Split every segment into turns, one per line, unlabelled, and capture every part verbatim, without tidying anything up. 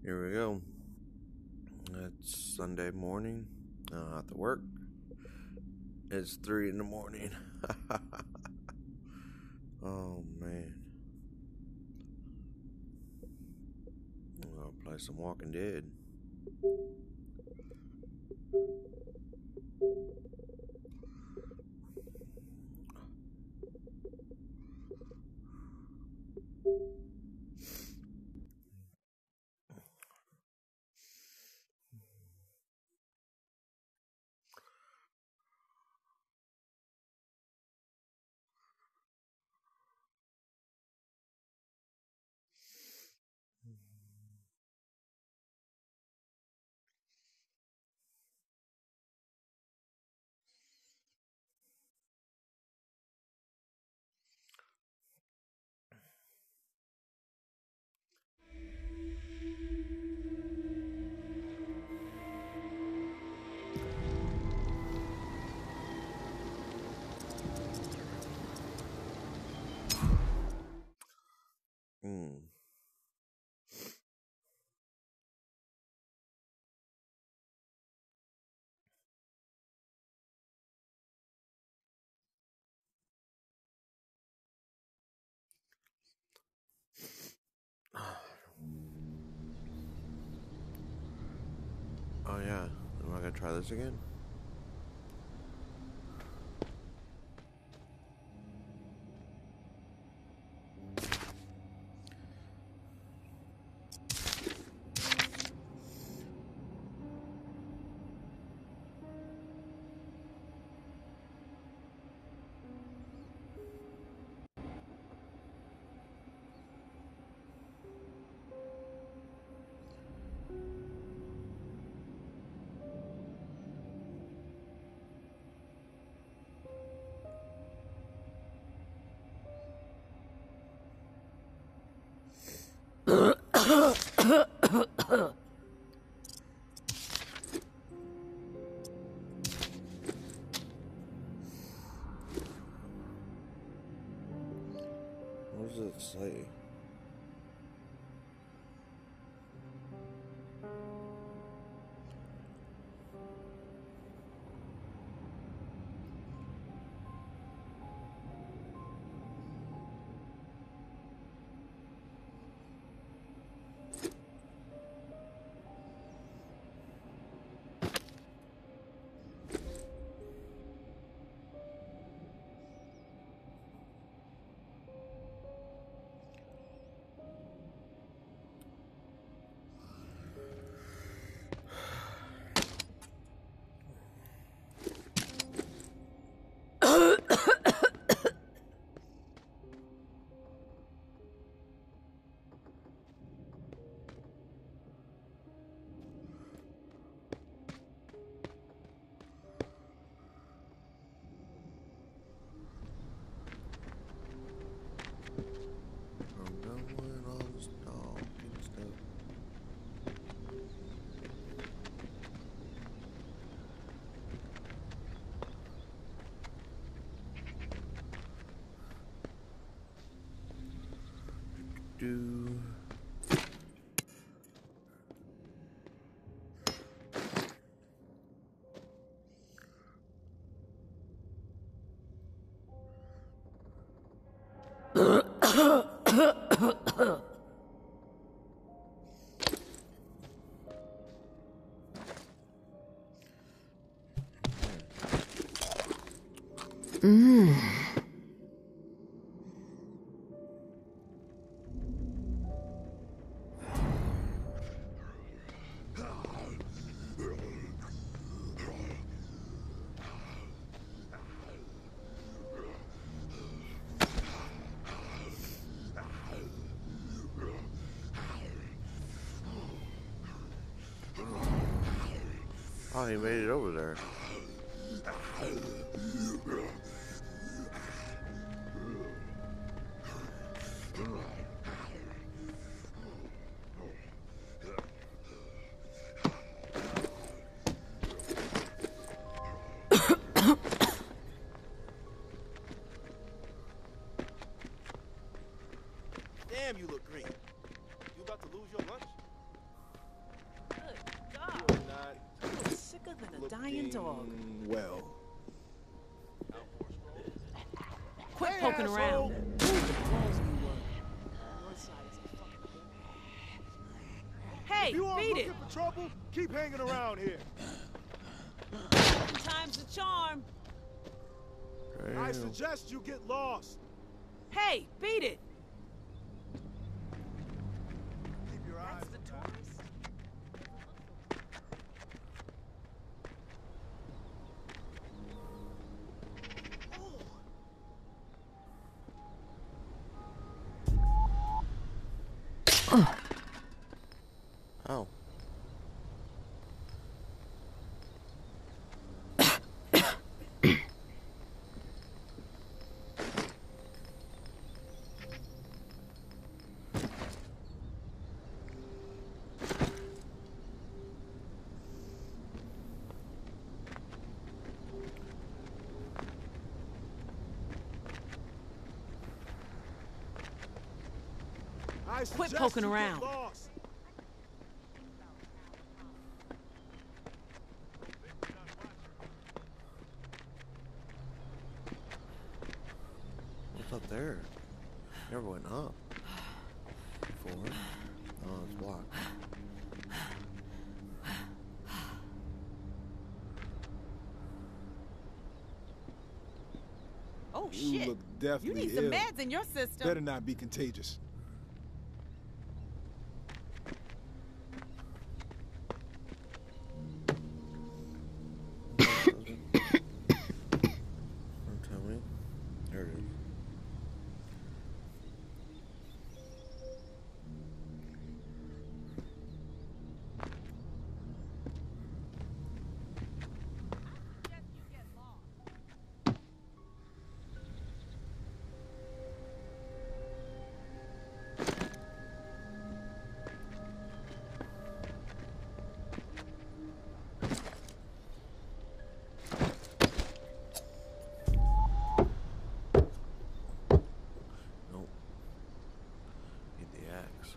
Here we go. It's Sunday morning. Uh, at the work. It's three in the morning. Oh man. I'm gonna play some Walking Dead. Hmm. Oh yeah. Am I gonna try this again? What does it say? I'm done with all this talking stuff. Do. Oh, he made it over there.
Damn, you look green. You about to lose your lunch? than a dying dog.
Well.
Quit
Hey,
poking
asshole.
around. Hey,
If you aren't
beat it.
looking for trouble, keep hanging around here.
Time's the charm.
I
Damn.
suggest you get lost.
Hey, beat it.
Keep your eyes
That's the
on that.
tourist?
Oh.
I
Quit
suggest
poking
you get
around.
lost.
What's up there? Never went up before. Oh, it's blocked.
Oh
You
shit.
look
You
definitely
need some
ill.
meds in your system.
Better not be contagious.
Don't tell me. There it is. Nope. Need the axe.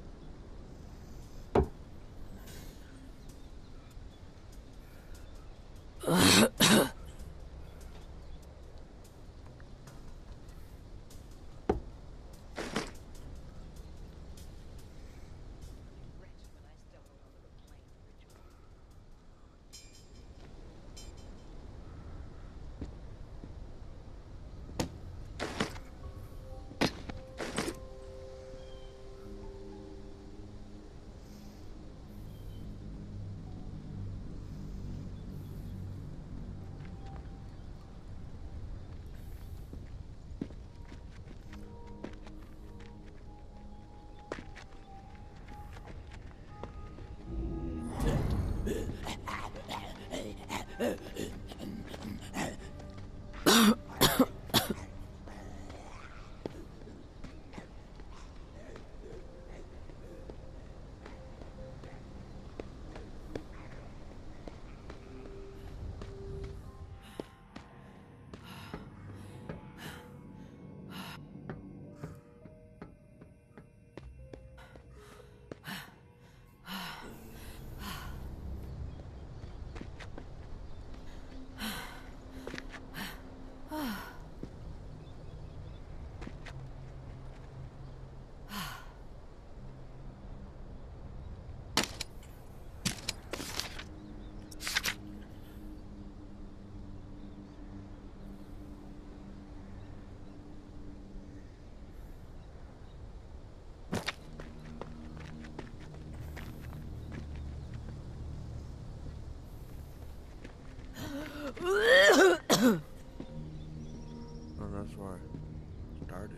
Oh, that's where I started.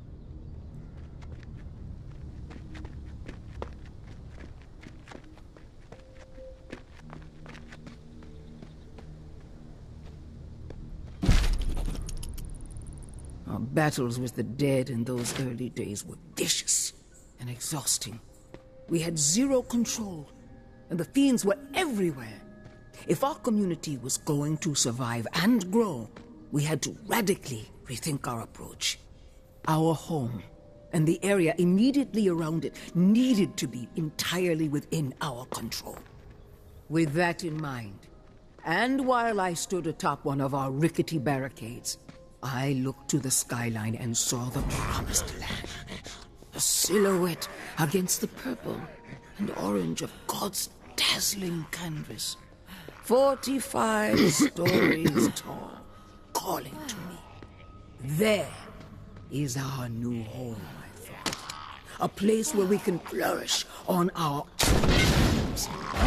Our battles with the dead in those early days were vicious and exhausting. We had zero control, and the fiends were everywhere. If our community was going to survive and grow, we had to radically rethink our approach. Our home and the area immediately around it needed to be entirely within our control. With that in mind, And while I stood atop one of our rickety barricades, I looked to the skyline and saw the promised land. A silhouette against the purple and orange of God's dazzling canvas. Forty-five stories tall, calling to me. There is our new home, I thought. A place where we can flourish on our terms.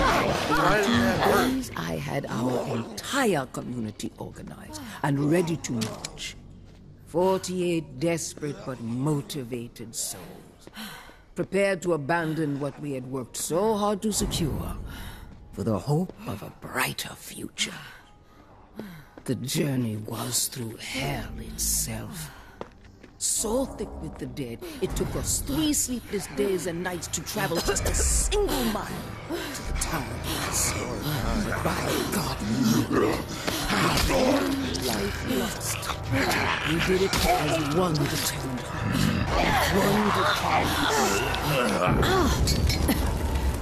Days I had our entire community organized and ready to march. Forty-eight desperate but motivated souls, prepared to abandon what we had worked so hard to secure for the hope of a brighter future. The journey was through hell itself. So thick with the dead, it took us three sleepless days and nights to travel just a single mile to the town of Peace. But by God, our life lost. We did it as one determined heart. One determined soul.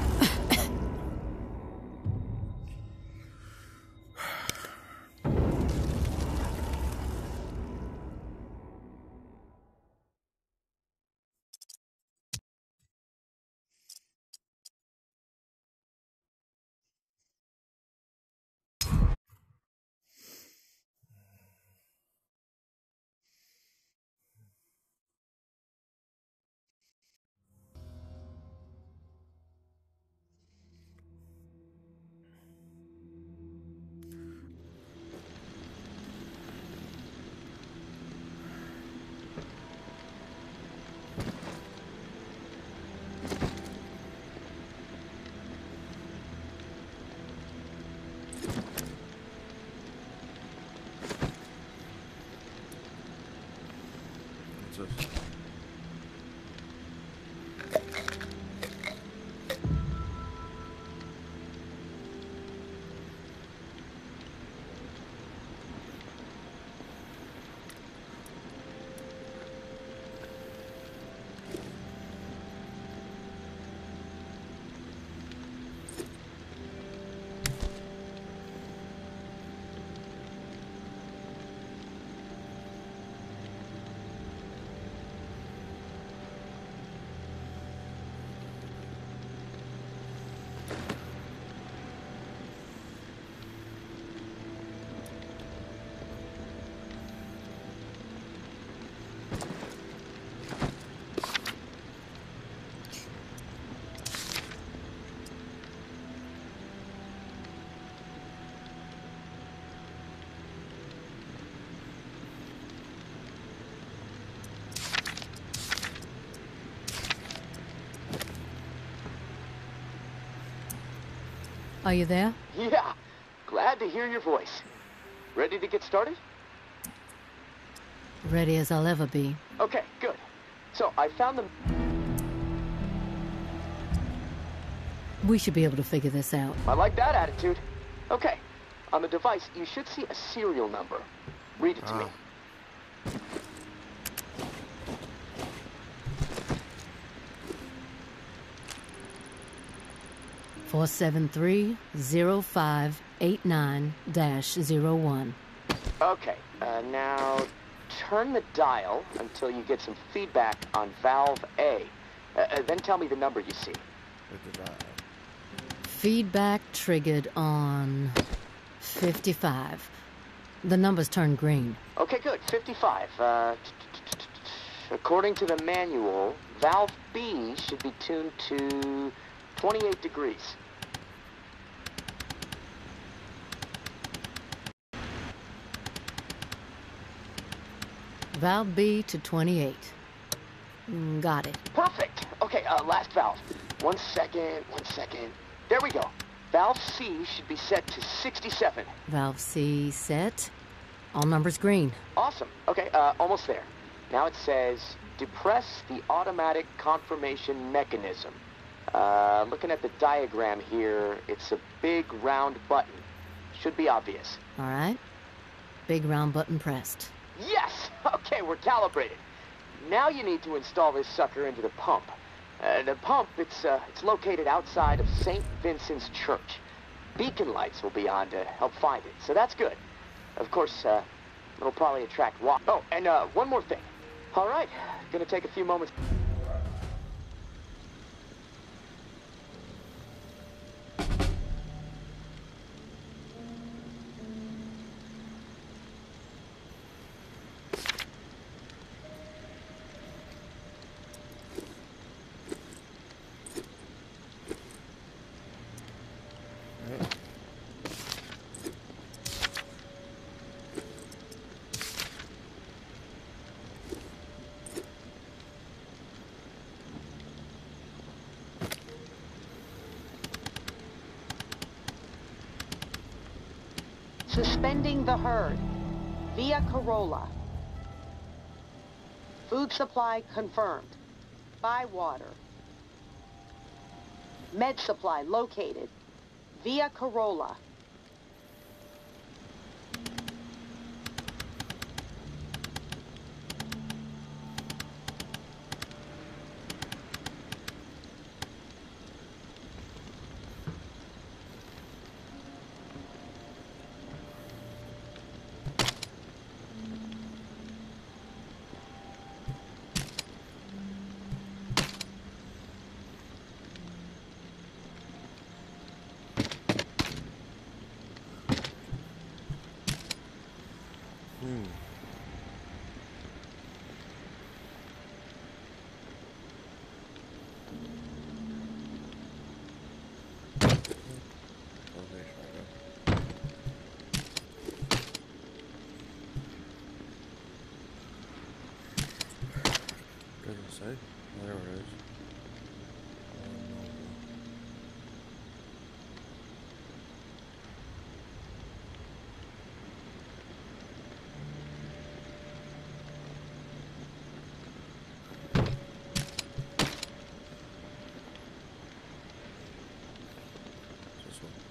Are you there?
Yeah, glad to hear your voice. Ready to get started?
Ready as I'll ever be.
Okay, good. So, I found them...
We should be able to figure this out.
I like that attitude. Okay, on the device, you should see a serial number. Read it to
Ah.
me.
four seven three zero five eight nine dash zero one.
Okay, uh, now turn the dial until you get some feedback on valve A. Uh, uh, then tell me the number you see.
With the vibe.
Feedback triggered on fifty-five. The numbers turned green.
Okay, good. fifty-five. Uh, according to the manual, valve B should be tuned to twenty-eight degrees.
Valve B to twenty-eight. Mm, Got it.
Perfect. Okay, uh, last valve. One second, one second. There we go. Valve C should be set to sixty-seven.
Valve C set. All numbers green.
Awesome. Okay, uh, almost there. Now it says, depress the automatic confirmation mechanism. Uh, looking at the diagram here, it's a big round button. Should be obvious.
All right. Big round button pressed.
Yes! Okay, we're calibrated. Now you need to install this sucker into the pump. Uh, the pump, it's, uh, it's located outside of Saint Vincent's Church. beacon lights will be on to help find it, so that's good. Of course, uh, it'll probably attract wa- Oh, and uh, one more thing. All right, gonna take a few moments.
Suspending the herd via Corolla. Food supply confirmed. By water. Med supply located via Corolla.
Hmm. Okay, sure. Doesn't say. There it is. This one.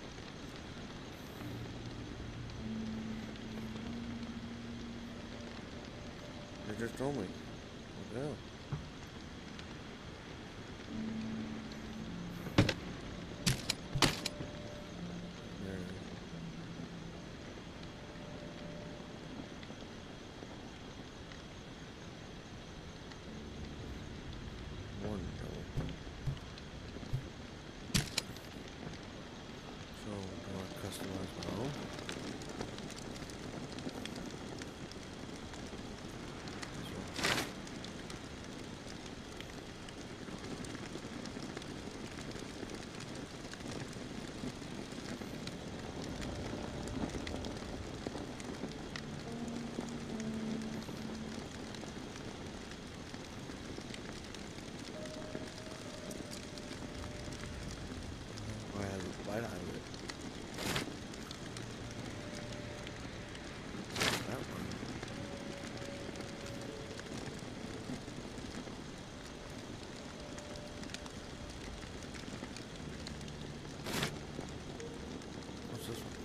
They just told me. What the hell? There it is. One double. So, do I customize my own? This one. I have a bite out of it. That one. What's this one?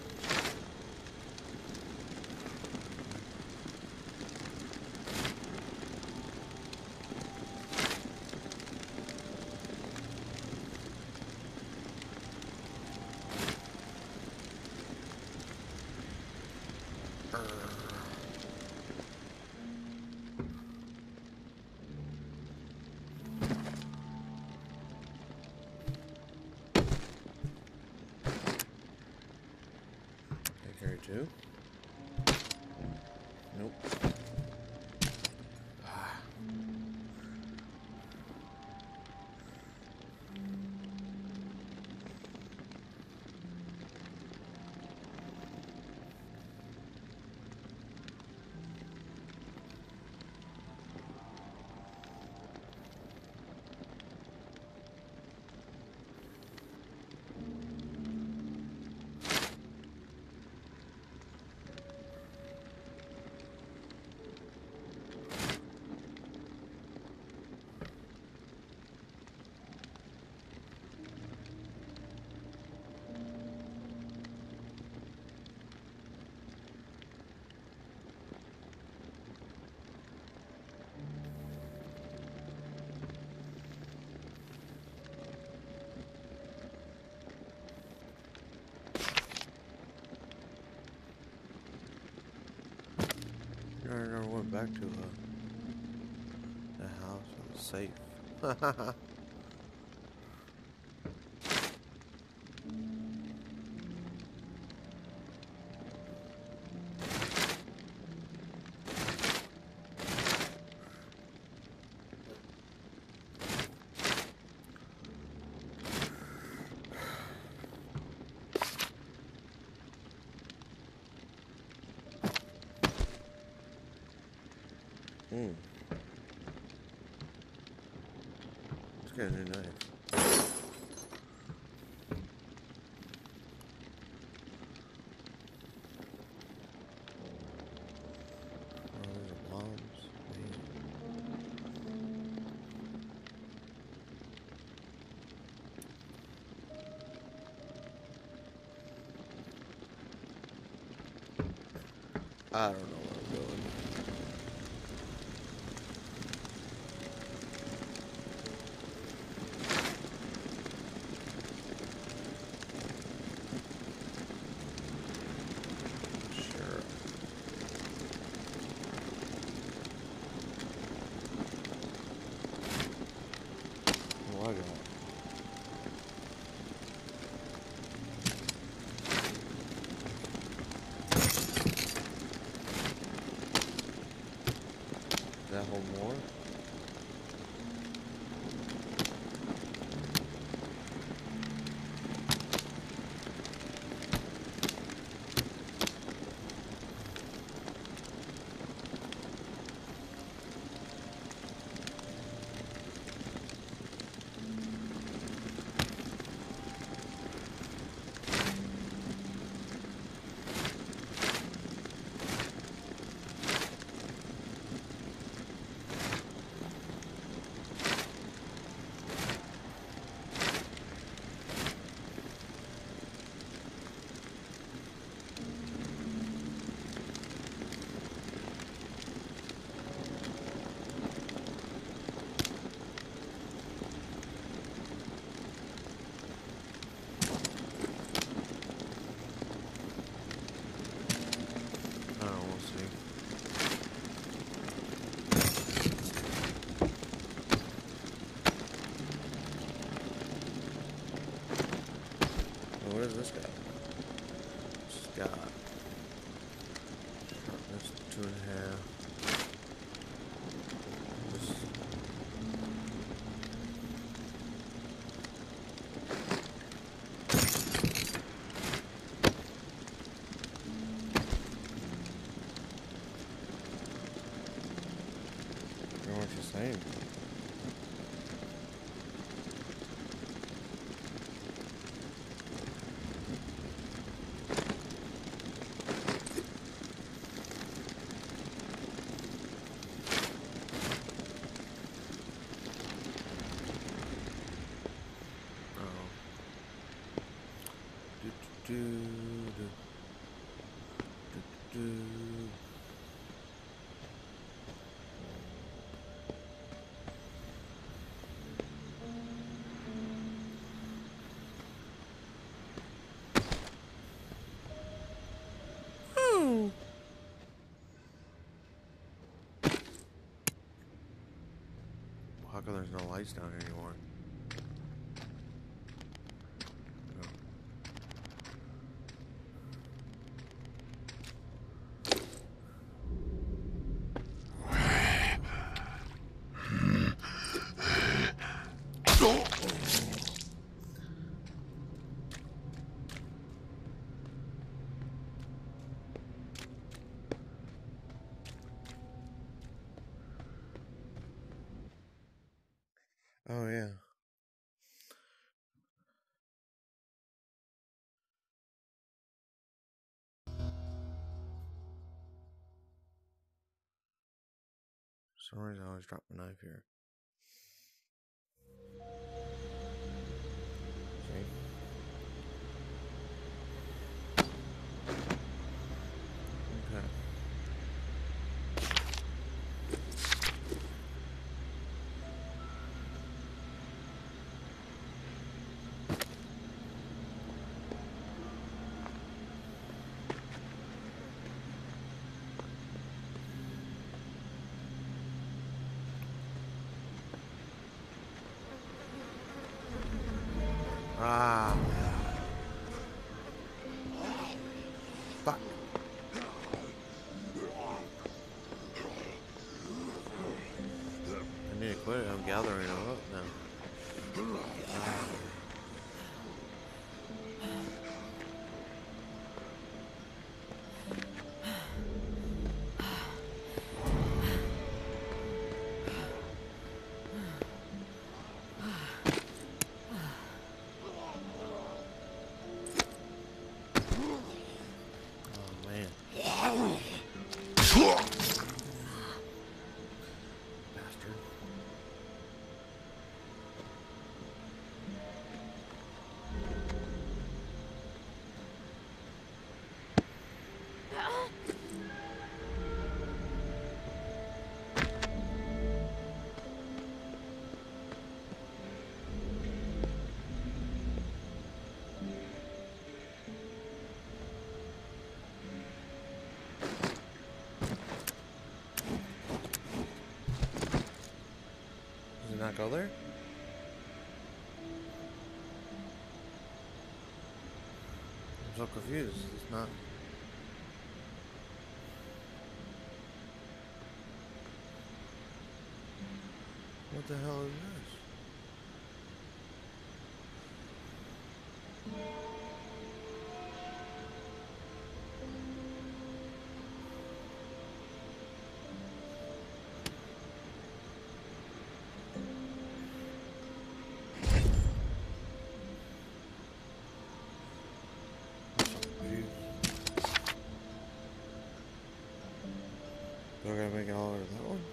I carry two. Nope. Ah. never went back to uh, the house or the safe. Hmm. Let's get a new knife. Oh, those are bombs. Man. I don't know what I'm doing. I got. That whole more? What is this guy? This guy. That's two and a half. This. I don't know what you're saying. Do, do, do, do, do. Oh. How come there's no lights down here anymore? Oh, yeah. For some reason I always drop my knife here. See? Okay. Ah. Fuck. I need to quit it. I'm gathering them up now. Ah. Not go there? I'm so confused. It's not. What the hell is this? Do I gotta make it all over that one?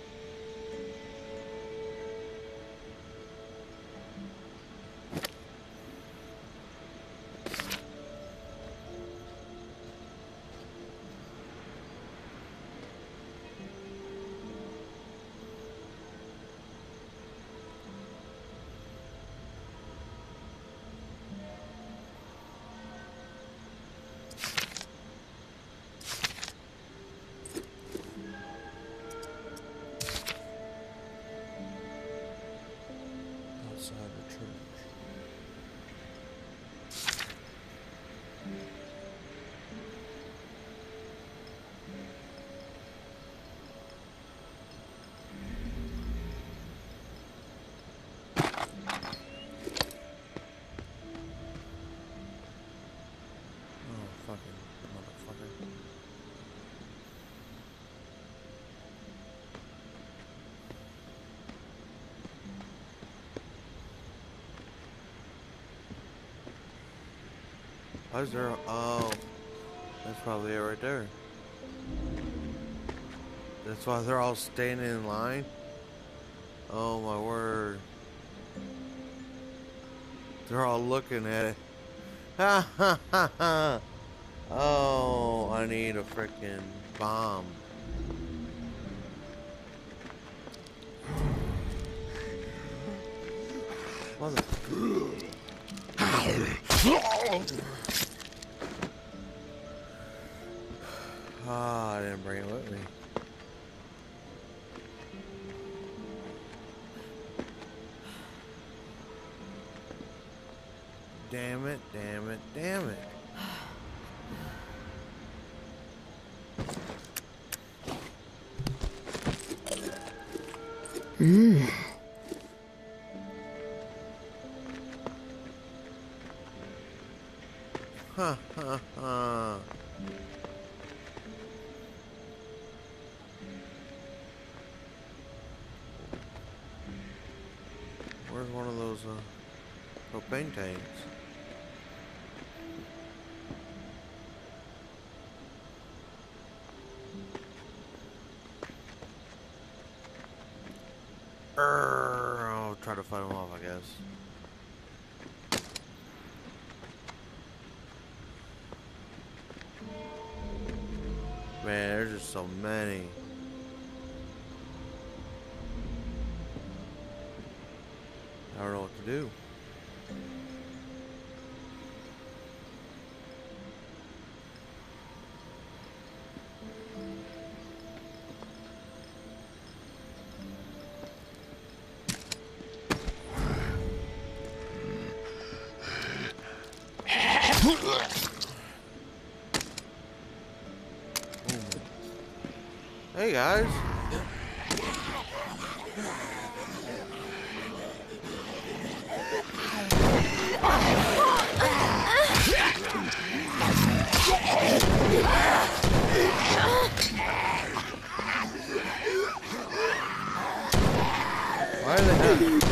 Outside the church. Oh, fucking motherfucker. Why is there? Oh, that's probably it right there. That's why they're all standing in line. Oh my word! They're all looking at it. Ha ha ha ha! Oh, I need a freaking bomb. Mother. Ah, I didn't bring it with me. Damn it, damn it, damn it.
Mmm.
Ha ha ha. Where's one of those uh, propane tanks? Err, I'll try to fight them off, I guess. Man, there's just so many. I don't know what to do. Hey guys. Why are they not?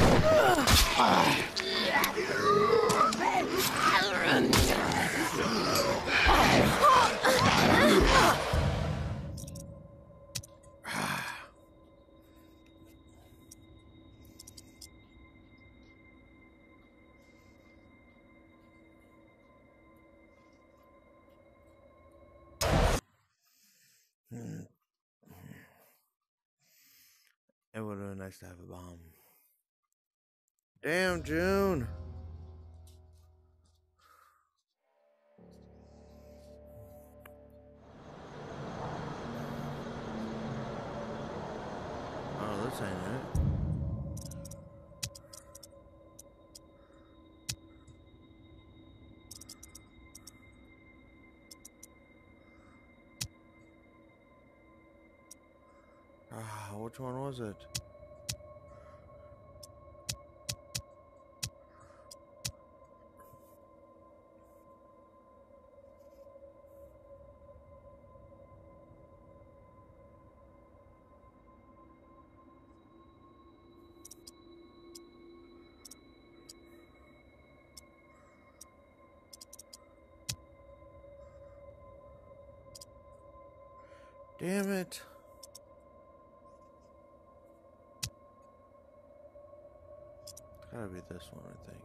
It would have been nice to have a bomb. Damn, June. Oh, this ain't it. Ah, which one was it? Damn it. It's gotta be this one, I think.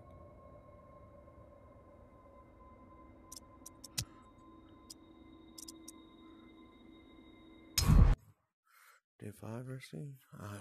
Day five or C? I don't know.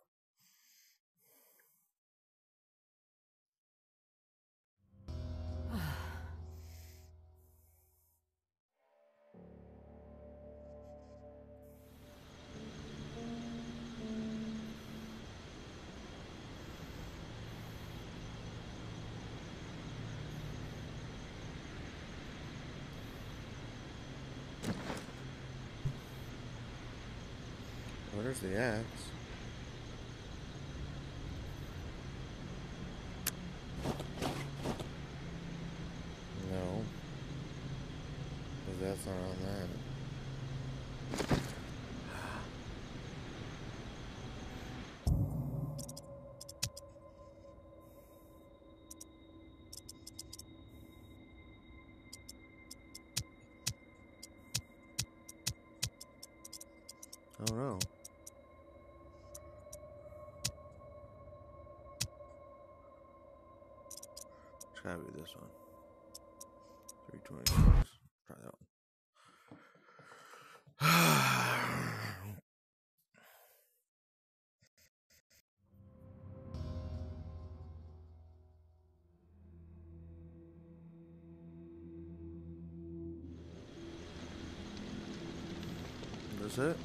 Where's the axe? No. Because that's not on that. Oh no. It's gotta be this one. three twenty-six. Try that one. That's it?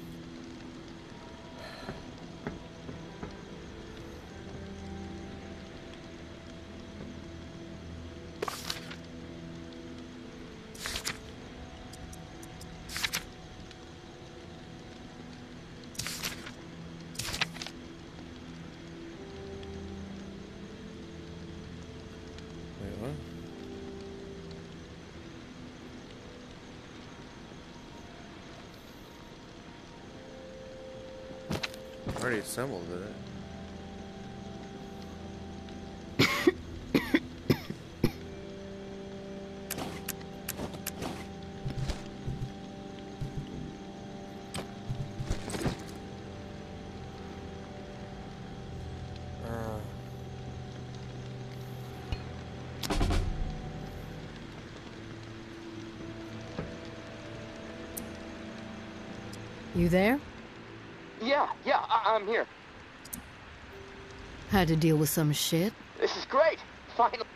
Wait, what? Already assembled it. Uh.
You there?
Yeah, yeah, I- I'm here.
Had to deal with some shit.
This is great. Finally.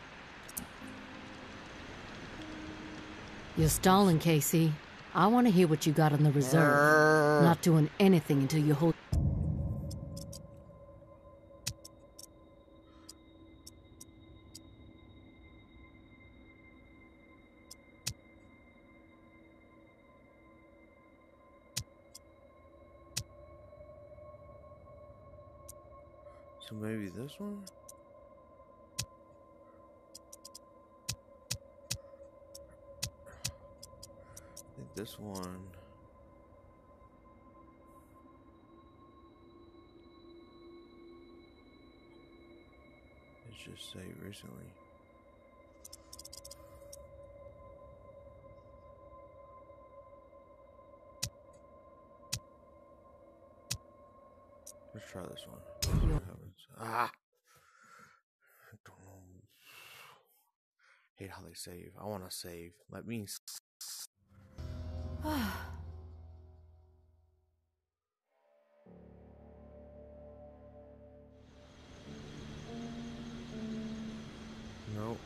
You're stalling, Casey. I want to hear what you got on the reserve. Not doing anything until you hold...
So maybe this one? I think this one. Let's just say recently. Let's try this one. What happens? Ah! I don't know. Hate how they save. I want to save. Let me. Nope.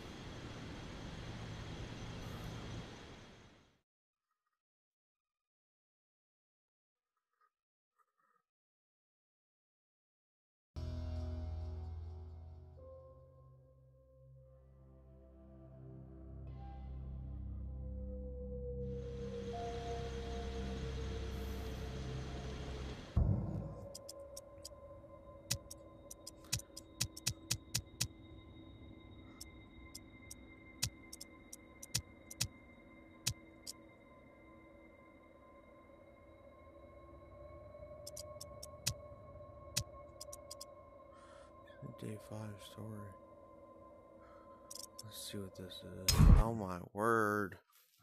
Day five story. Let's see what this is. Oh my word.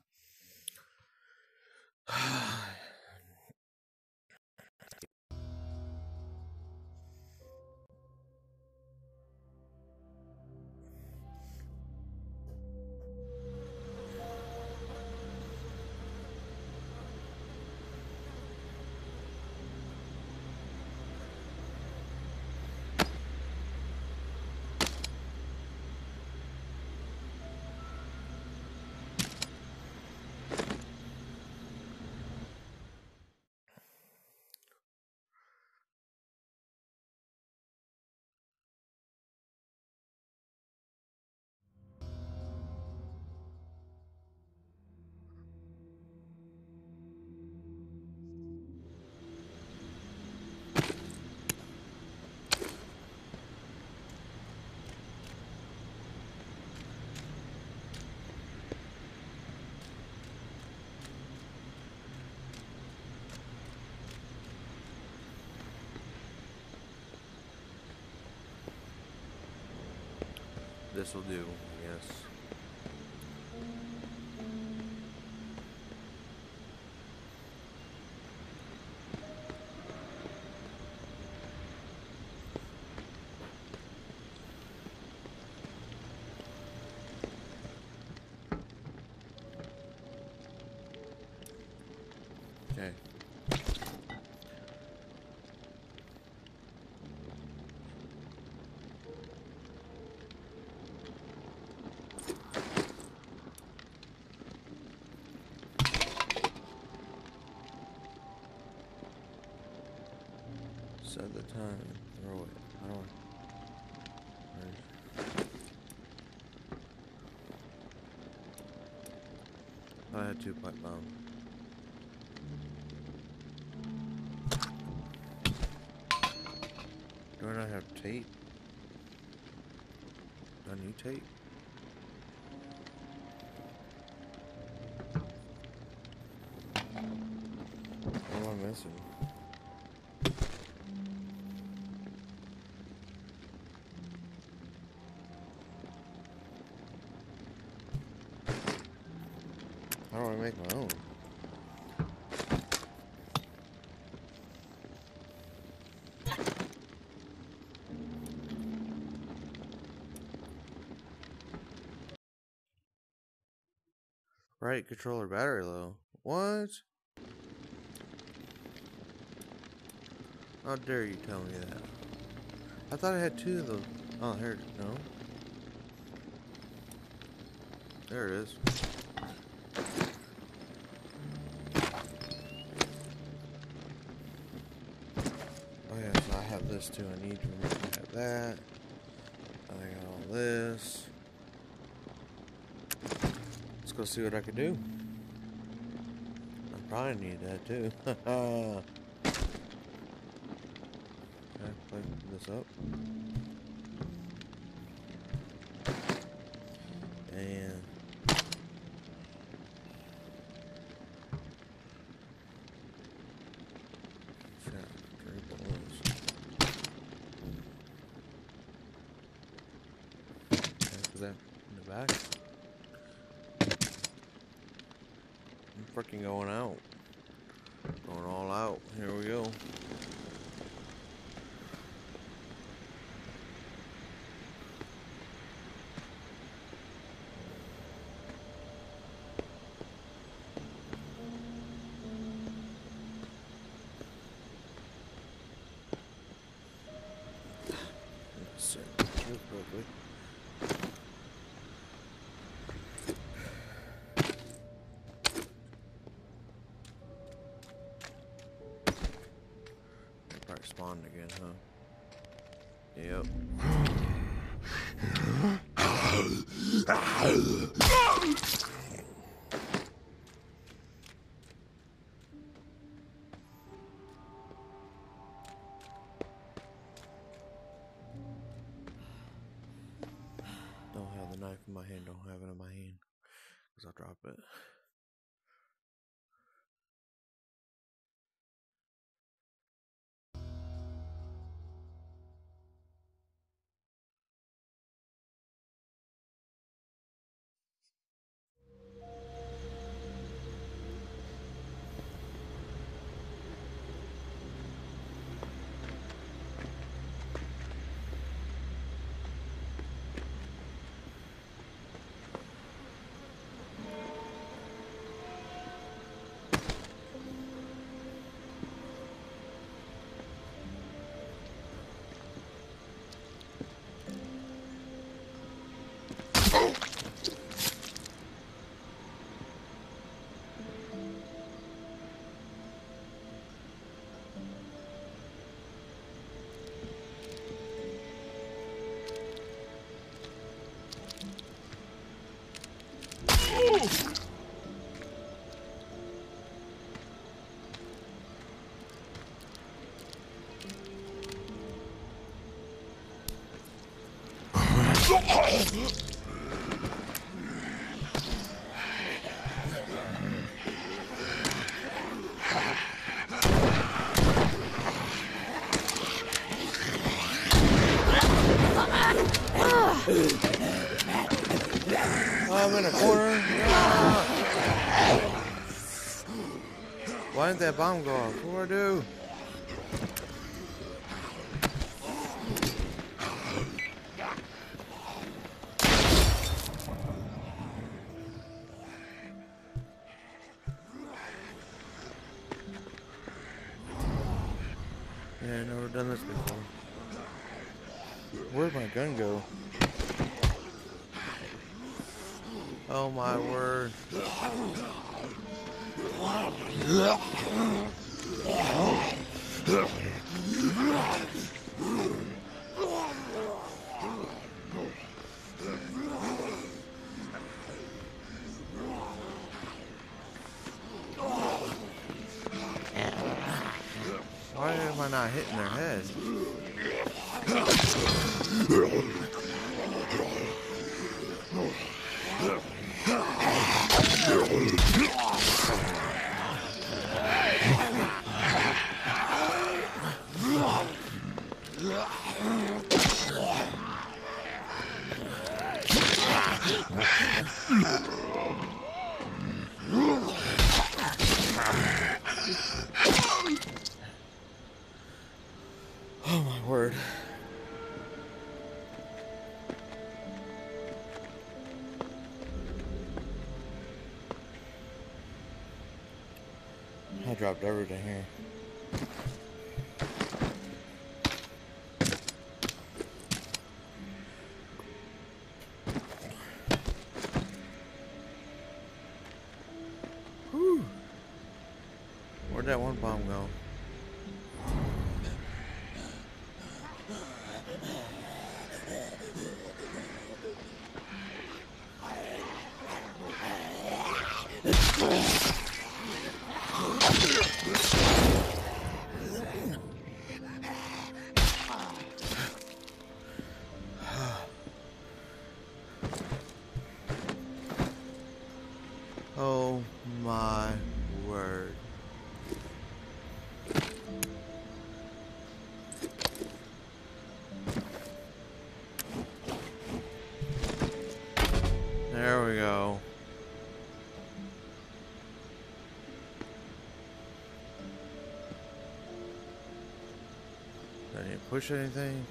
This will do, yes. Okay. Set the time. Throw it. How do I? I had two pipe bomb. Do I not have tape? Do I need tape? What am I missing? How do I make my own? Right controller battery low. What? How dare you tell me that? I thought I had two of those. Oh, here it is. No. There it is. Oh yeah, so I have this too. I need to remember to have that. I got all this. Let's go see what I can do. I probably need that too. Okay, plug this up. And shot three bullets. Okay, put that in the back. I'm freaking going out. Going all out. Here we go. Probably spawned again, huh? Yep. Don't have the knife in my hand, don't have it in my hand. Because I'll drop it. I'm in a corner. Why didn't that bomb go off? What do I do? Yeah, I've never done this before. Where'd my gun go? Oh my word. Why am I not hitting their head? Oh my word. I dropped everything here. Whew. Where'd that one bomb go? my word. There we go. I didn't push anything.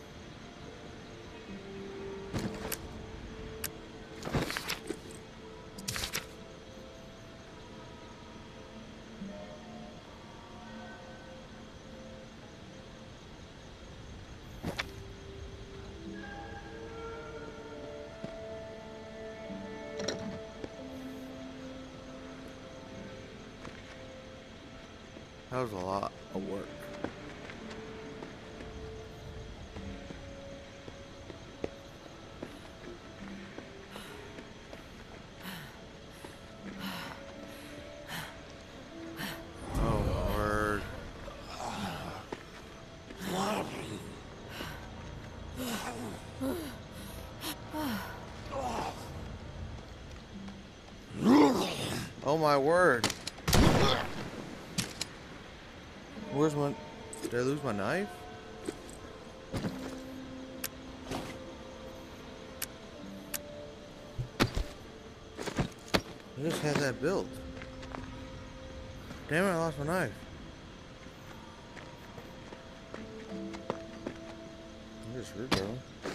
That was a lot of work. Oh, word. Oh my word. Where's my... Did I lose my knife? I just had that built. Damn it, I lost my knife. Where's Rugo?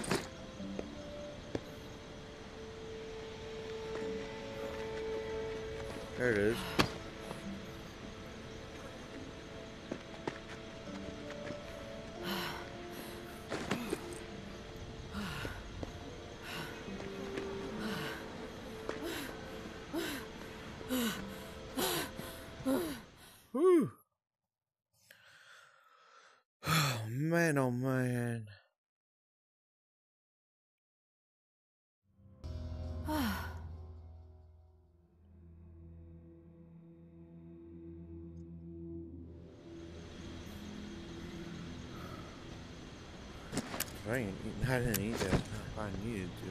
There it is. Whew. Oh man, oh man. I didn't, I didn't eat that if I needed to.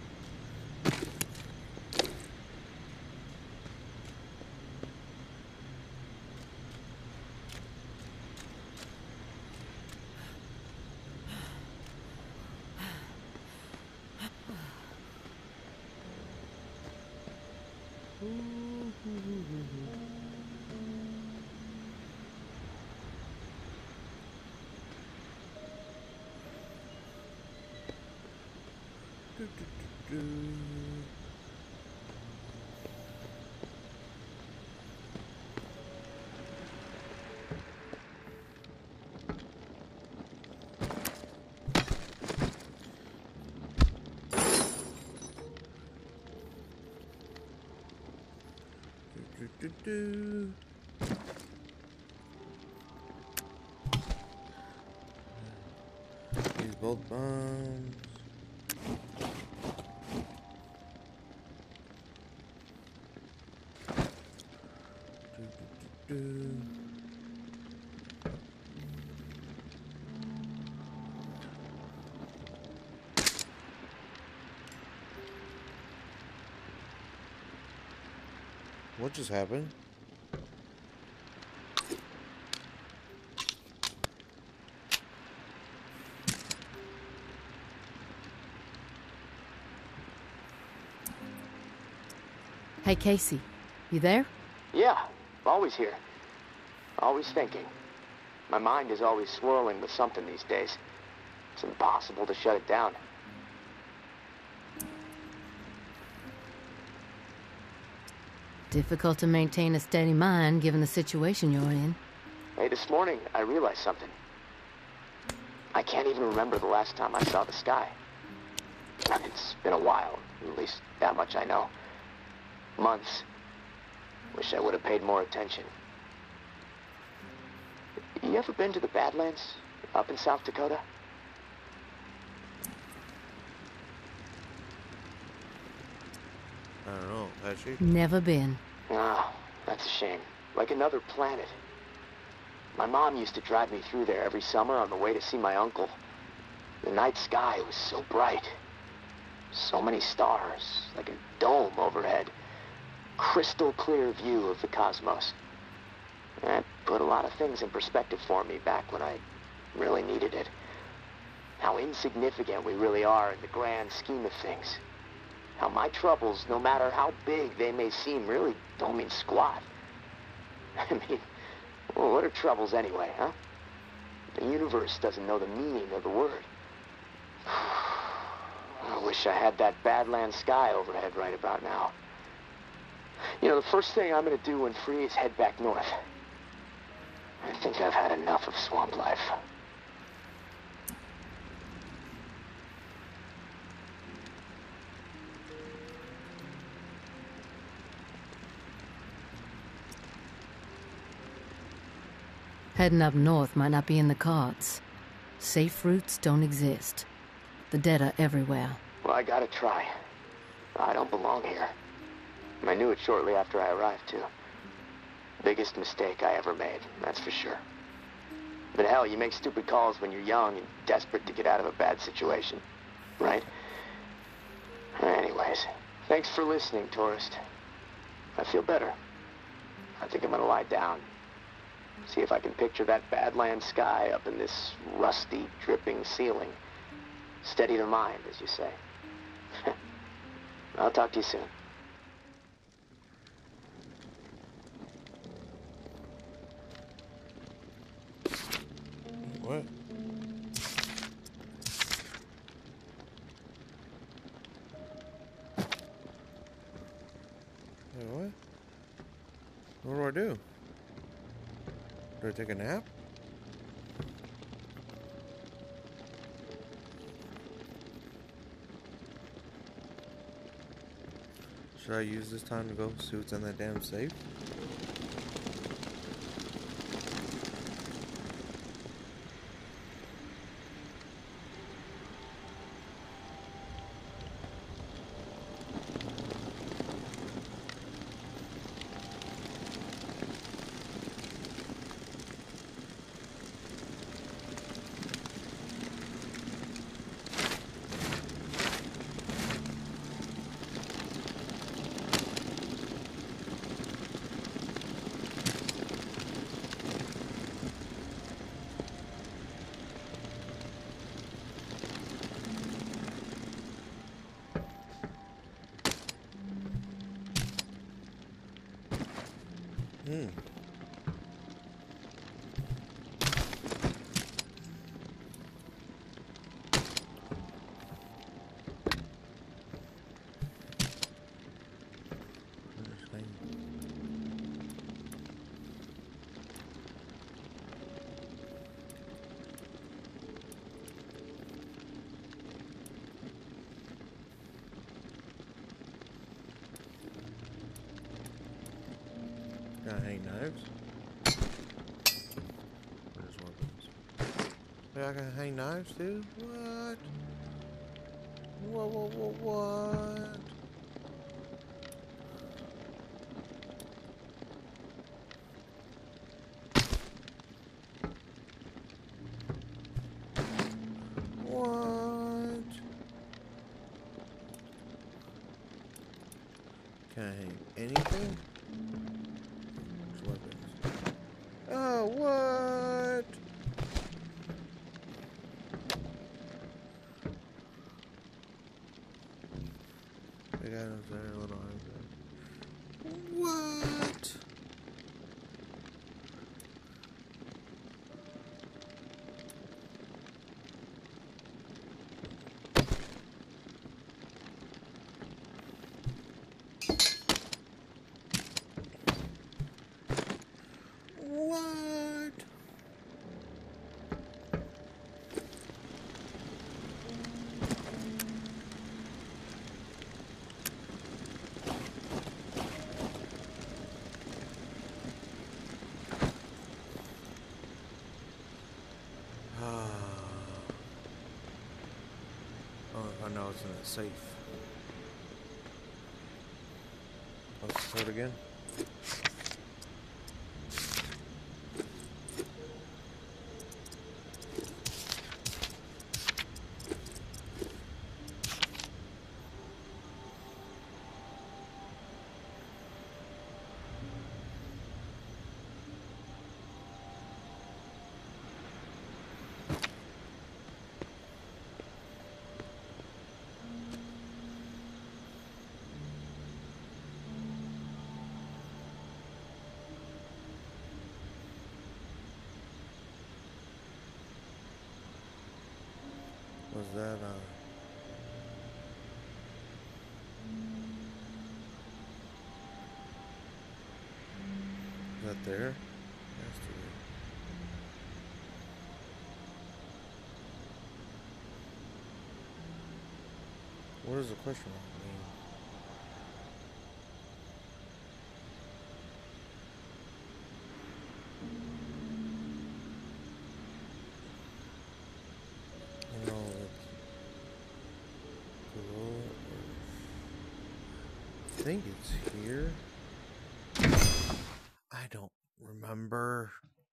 Do, do, do, do. Do, do, do. Use both bombs. Do, do, do, do. What just happened?
Hey, Casey, you there?
Yeah, always here. Always thinking. My mind is always swirling with something these days. It's impossible to shut it down.
Difficult to maintain a steady mind given the situation you're in.
Hey, this morning I realized something. I can't even remember the last time I saw the sky. It's been a while, at least that much I know. Months. Wish I would have paid more attention. You ever been to the Badlands, up in South Dakota?
I don't know. Has she?
Never been.
Ah, that's a shame. Like another planet. My mom used to drive me through there every summer on the way to see my uncle. The night sky was so bright. So many stars, like a dome overhead. crystal clear view of the cosmos. That put a lot of things in perspective for me back when I really needed it. How insignificant we really are in the grand scheme of things. How my troubles, no matter how big they may seem, really don't mean squat. I mean, well, what are troubles anyway, huh? The universe doesn't know the meaning of the word. I wish I had that Badlands sky overhead right about now. You know, the first thing I'm gonna do when free is head back north. I think I've had enough of swamp life.
Heading up north might not be in the cards. Safe routes don't exist. The dead are everywhere.
Well, I gotta try. I don't belong here. I knew it shortly after I arrived, too. Biggest mistake I ever made, that's for sure. But hell, you make stupid calls when you're young and desperate to get out of a bad situation, right? Anyways, thanks for listening, tourist. I feel better. I think I'm gonna lie down. See if I can picture that Badlands sky up in this rusty, dripping ceiling. Steady the mind, as you say. I'll talk to you soon.
What? Wait, what? What do I do? Do I take a nap? Should I use this time to go see what's in that damn safe? Hmm. Got hang knives. Where's weapons? Wait, I can hang knives too? What? Whoa, whoa, whoa, what? What? Can I hang anything? Oh, what? Big items there, little items there. What? What? Oh, I know it's in a safe. What's the code again? Was that, uh... Is that there? Has to be. What does the question mark mean? I know it's below. I think it's here. I don't remember.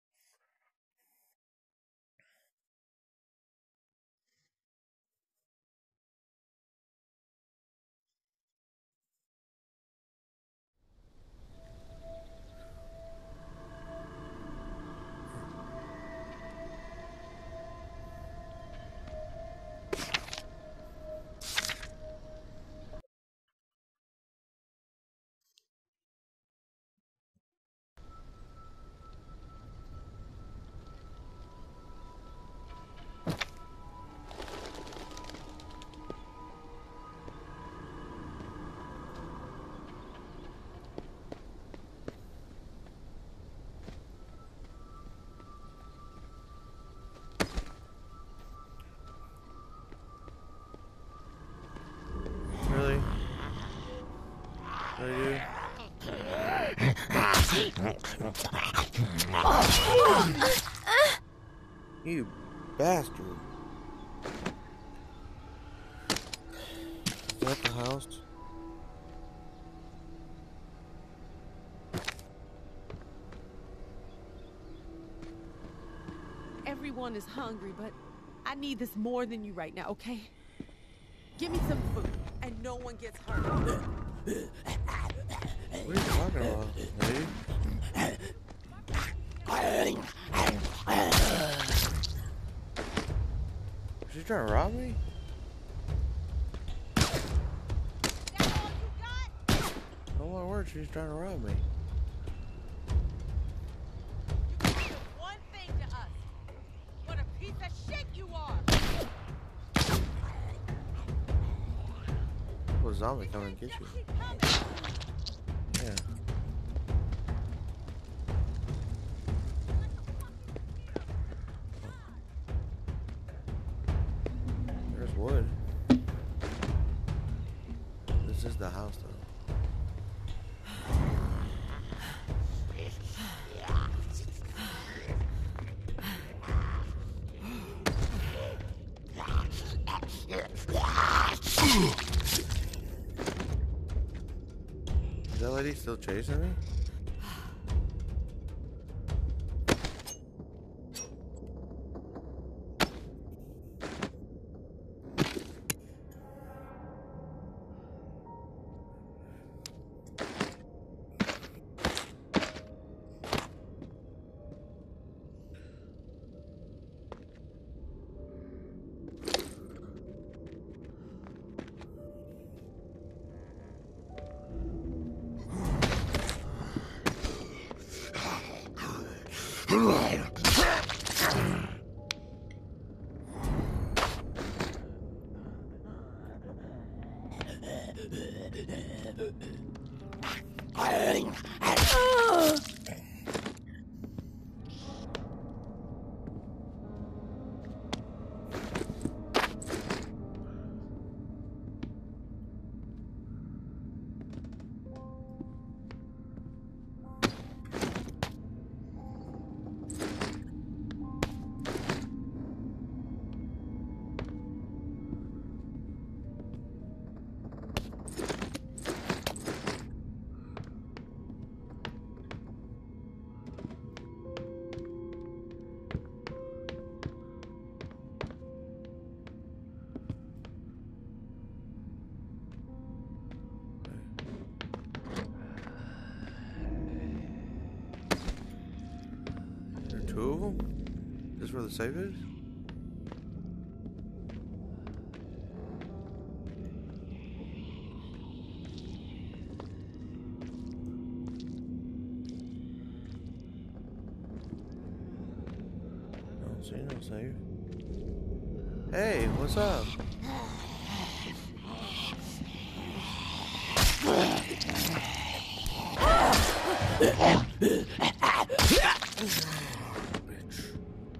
Really? Really? You bastard. Is that the house?
Everyone is hungry, but I need this more than you right now, okay? Give me some food, and no one gets hurt.
What are you talking about, lady? Is she trying to rob me? Oh my word, she's trying to rob me.
You can't do one thing to us. What a piece of shit you are!
What zombie coming and get you? Yeah. There's wood. This is the house though. Is that lady still chasing me? Two of them? This is where the safe is? I don't see no safe. Hey, what's up? Bitch.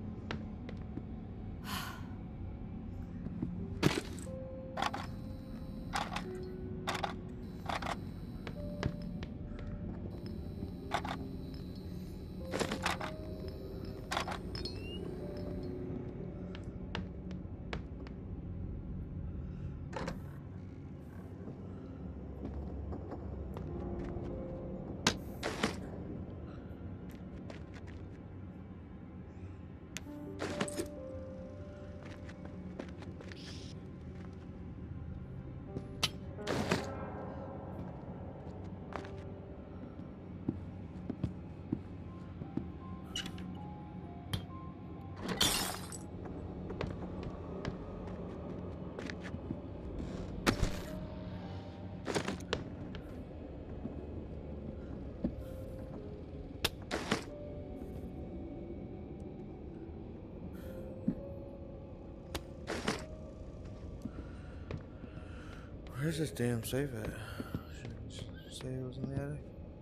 Where's this damn safe at? Should I say it was in the attic?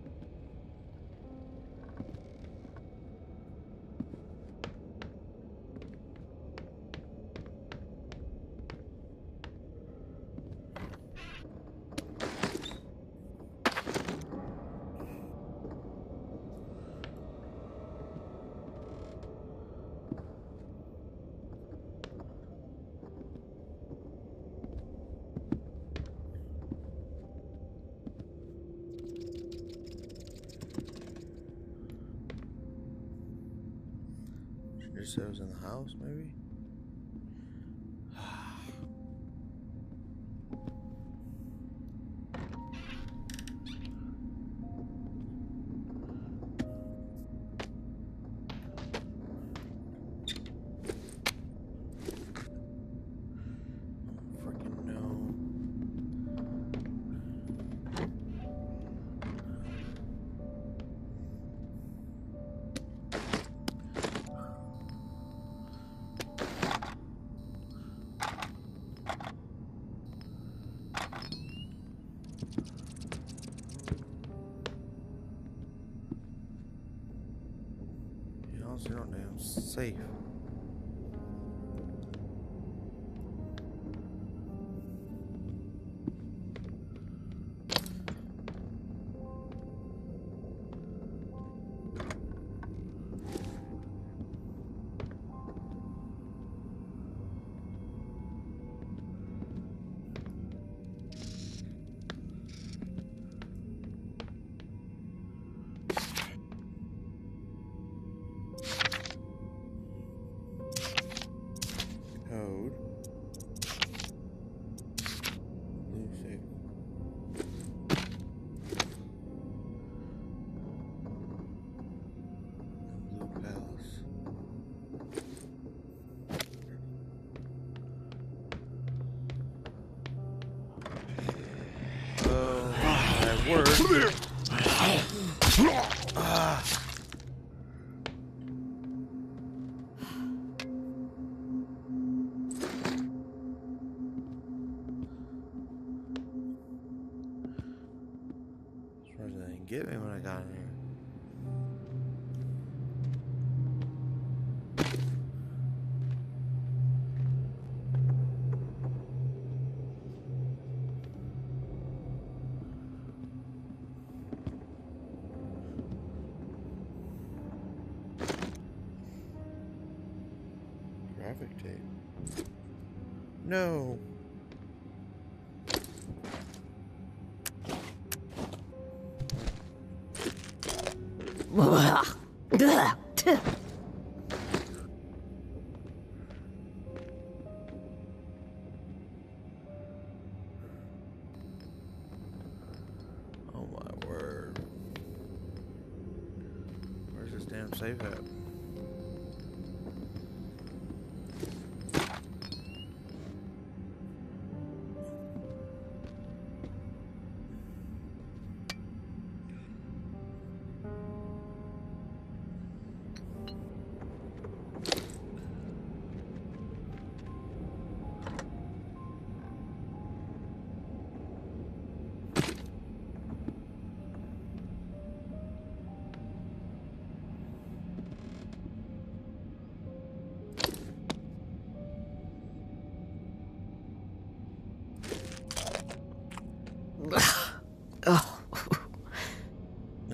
Should I say it was in the house, maybe? Freaking no. You don't see no damn safe. Code. Blue safe. Blue palace. Oh my word. Ah. Surprised they didn't get me when I got in here. Graphic tape. No. Oh my word. Where's this damn safe at?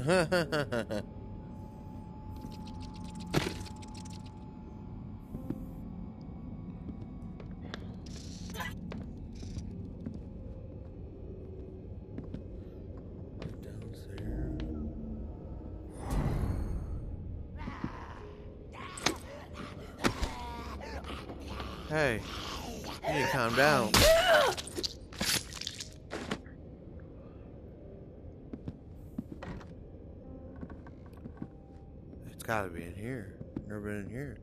Hey, you need to calm down. It's gotta be in here. Never been in here.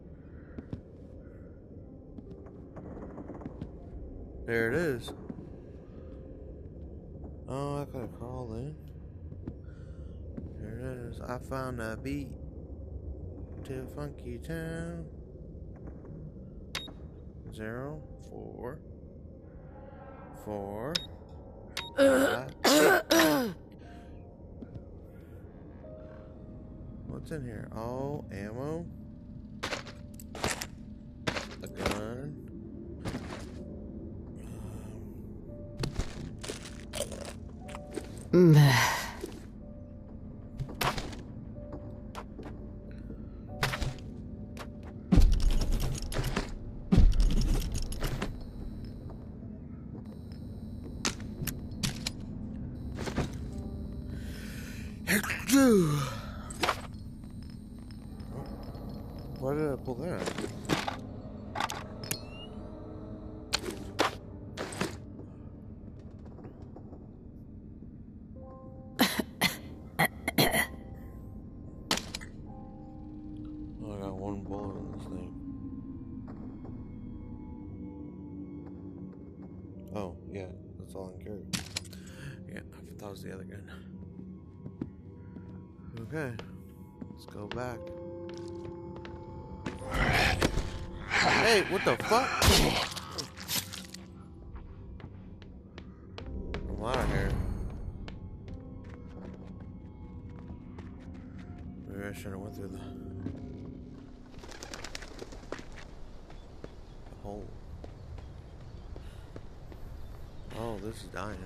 There it is. Oh, I gotta crawl in. There it is. I found a beat to Funky Town. Zero, four, four, five, eight. What's in here? Oh, ammo, a gun.
Mm.
Why did I pull that? Oh, I got one bullet in this thing. Oh, yeah, that's all I carry. Yeah, I thought it was the other gun. Okay, let's go back. Hey, what the fuck? I'm out of here. Maybe I should have went through the, the hole. Oh, this is dying.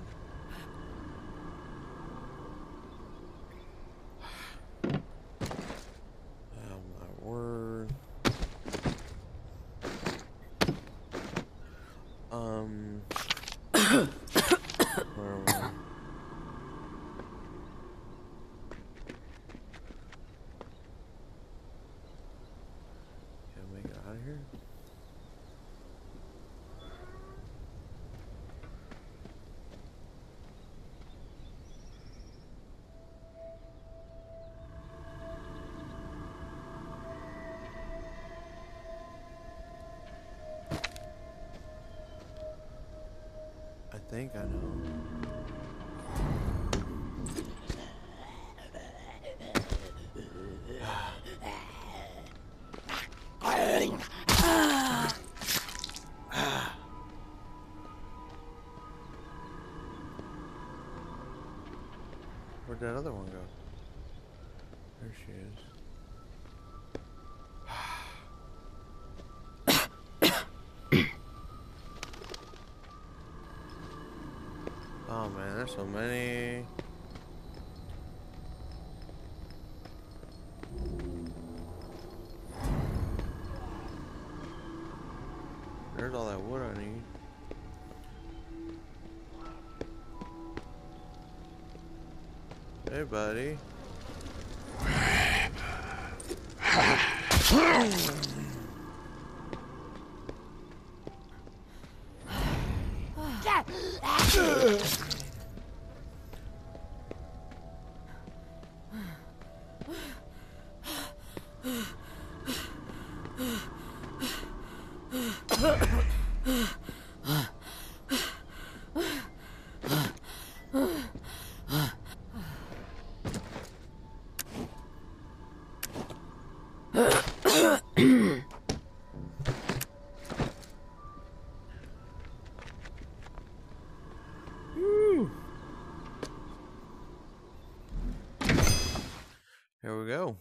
Oh my word. Um. Where are we? Can I make it out of here? I think I know. Where'd that other one go? There she is. Oh man, there's so many. There's all that wood I need. Hey, buddy. Here we go.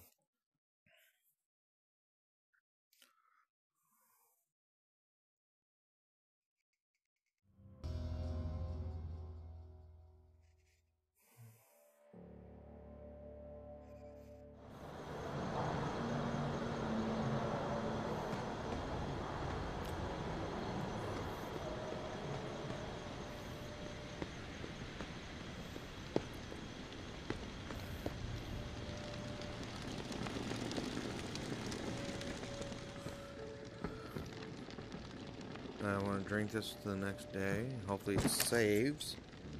I want to drink this the next day. Hopefully it saves.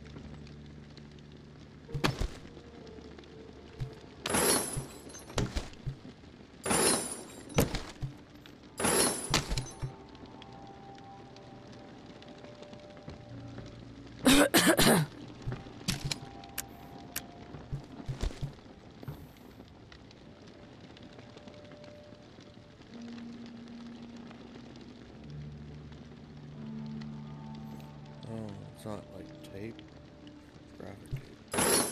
It's not like tape, graphic tape.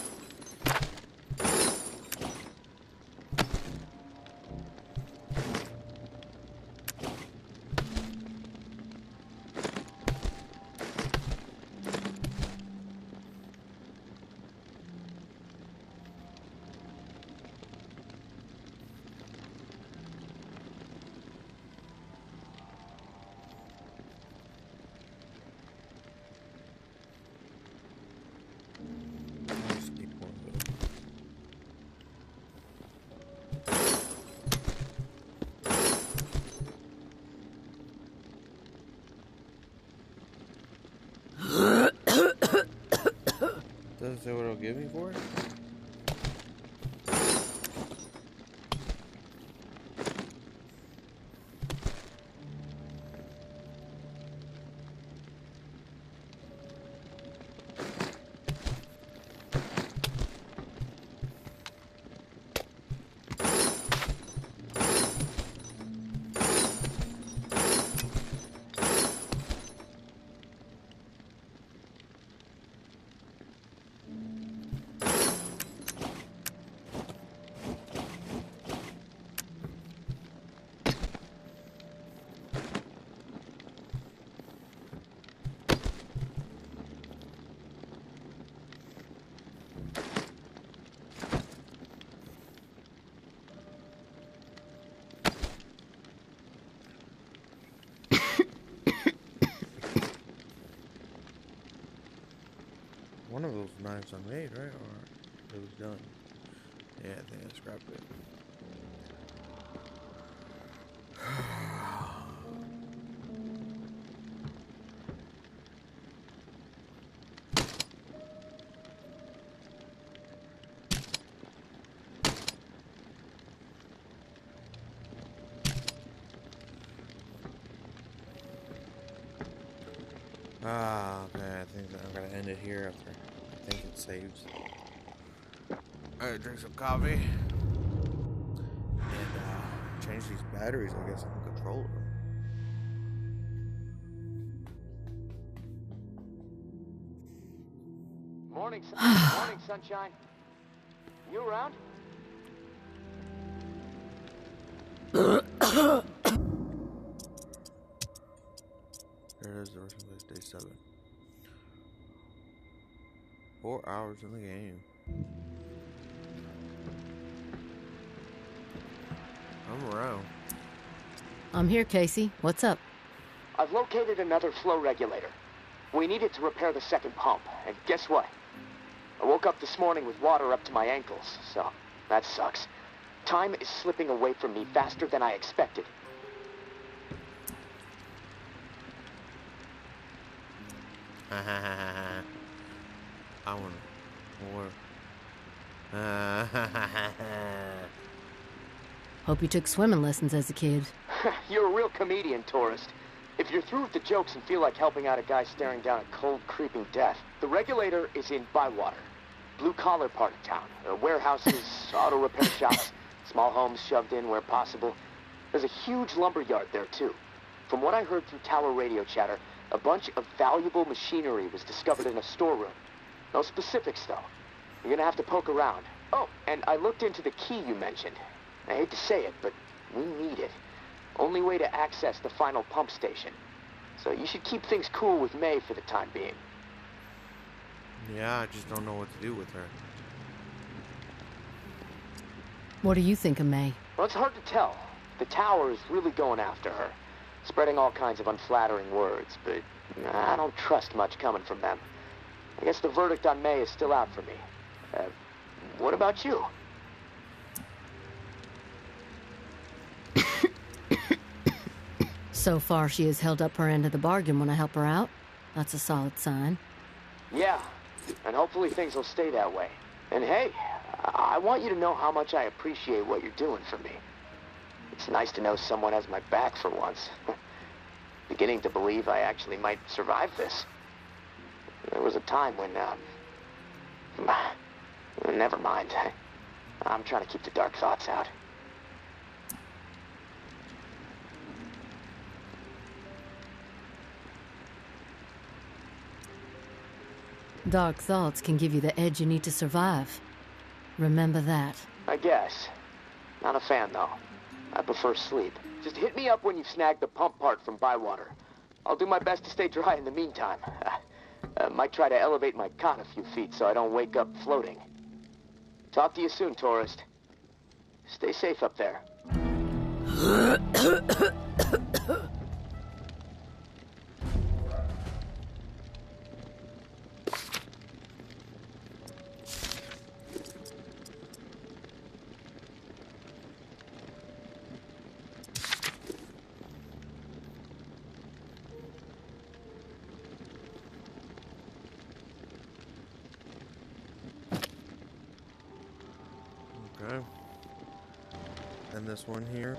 Does it say what it'll give me for it? One of those knives I made, right? Or it was done. Yeah, I think I scrapped it. Ah, okay, I think that I'm gonna end it here after I think it saves. Alright, drink some coffee. And uh, change these batteries, I guess, on the controller.
Morning, sun morning, sunshine. You around?
There it is, the resting place, day seven. Four hours in the game. I'm around.
I'm here, Casey. What's up?
I've located another flow regulator. We need it to repair the second pump, and guess what? I woke up this morning with water up to my ankles, so that sucks. Time is slipping away from me faster than I expected.
I want more.
Hope you took swimming lessons as a kid.
You're a real comedian, tourist. If you're through with the jokes and feel like helping out a guy staring down a cold, creeping death, the regulator is in Bywater. Blue-collar part of town. Uh, warehouses, auto repair shops, small homes shoved in where possible. There's a huge lumber yard there, too. From what I heard through tower radio chatter, a bunch of valuable machinery was discovered in a storeroom. No specifics, though. You're gonna have to poke around. Oh, and I looked into the key you mentioned. I hate to say it, but we need it. Only way to access the final pump station. So you should keep things cool with May for the time being.
Yeah, I just don't know what to do with her.
What do you think of May?
Well, it's hard to tell. The tower is really going after her. Spreading all kinds of unflattering words, but I don't trust much coming from them. I guess the verdict on May is still out for me. Uh, what about you?
So far, she has held up her end of the bargain when I help her out. That's a solid sign.
Yeah, and hopefully things will stay that way. And hey, I want you to know how much I appreciate what you're doing for me. It's nice to know someone has my back for once. Beginning to believe I actually might survive this. There was a time when, um... never mind. I'm trying to keep the dark thoughts out.
Dark thoughts can give you the edge you need to survive. Remember that.
I guess. Not a fan, though. I prefer sleep. Just hit me up when you've snagged the pump part from Bywater. I'll do my best to stay dry in the meantime. Uh, might try to elevate my cot a few feet so I don't wake up floating. Talk to you soon, tourist. Stay safe up there.
Okay. And this one here.